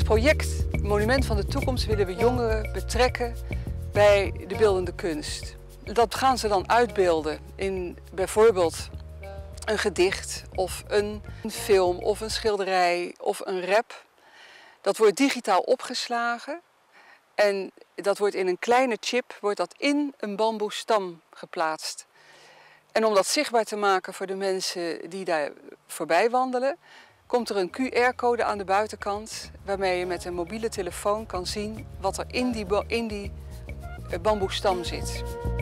project Monument van de Toekomst willen we jongeren betrekken bij de beeldende kunst. Dat gaan ze dan uitbeelden in bijvoorbeeld een gedicht of een film of een schilderij of een rap. Dat wordt digitaal opgeslagen en dat wordt in een kleine chip in een bamboestam geplaatst. En om dat zichtbaar te maken voor de mensen die daar voorbij wandelen, komt er een QR-code aan de buitenkant waarmee je met een mobiele telefoon kan zien wat er in die bamboestam zit.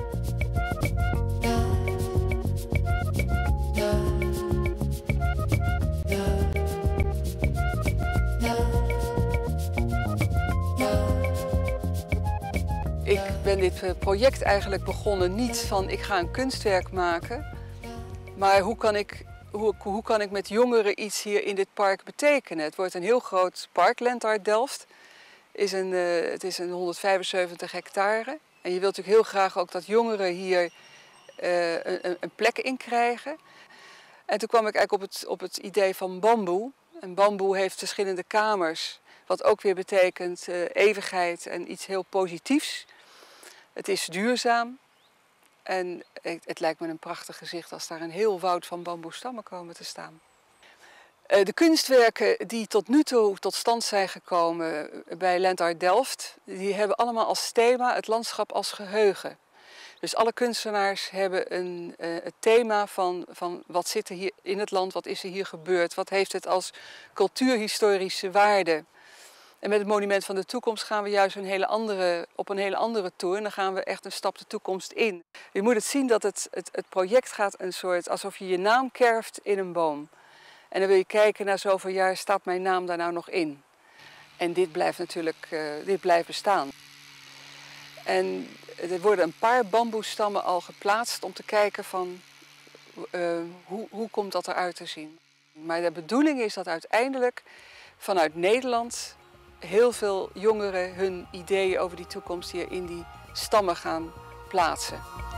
Ik ben dit project eigenlijk begonnen niet van ik ga een kunstwerk maken, maar hoe kan ik met jongeren iets hier in dit park betekenen? Het wordt een heel groot park, Lent-Art Delft. Het is een 175 hectare. En je wilt natuurlijk heel graag ook dat jongeren hier een plek in krijgen. En toen kwam ik eigenlijk op het idee van bamboe. En bamboe heeft verschillende kamers, wat ook weer betekent eeuwigheid en iets heel positiefs. Het is duurzaam en het lijkt me een prachtig gezicht als daar een heel woud van bamboestammen komen te staan. De kunstwerken die tot nu toe tot stand zijn gekomen bij Lent-Art Delft, die hebben allemaal als thema het landschap als geheugen. Dus alle kunstenaars hebben het thema van wat zit er hier in het land, wat is er hier gebeurd, wat heeft het als cultuurhistorische waarde. En met het Monument van de Toekomst gaan we juist op een hele andere toer. En dan gaan we echt een stap de toekomst in. Je moet het zien dat het project gaat een soort alsof je je naam kerft in een boom. En dan wil je kijken naar zoveel jaar, staat mijn naam daar nou nog in? En dit blijft natuurlijk dit blijft bestaan. En er worden een paar bamboestammen al geplaatst om te kijken van hoe komt dat eruit te zien. Maar de bedoeling is dat uiteindelijk vanuit Nederland heel veel jongeren hun ideeën over die toekomst hier in die stammen gaan plaatsen.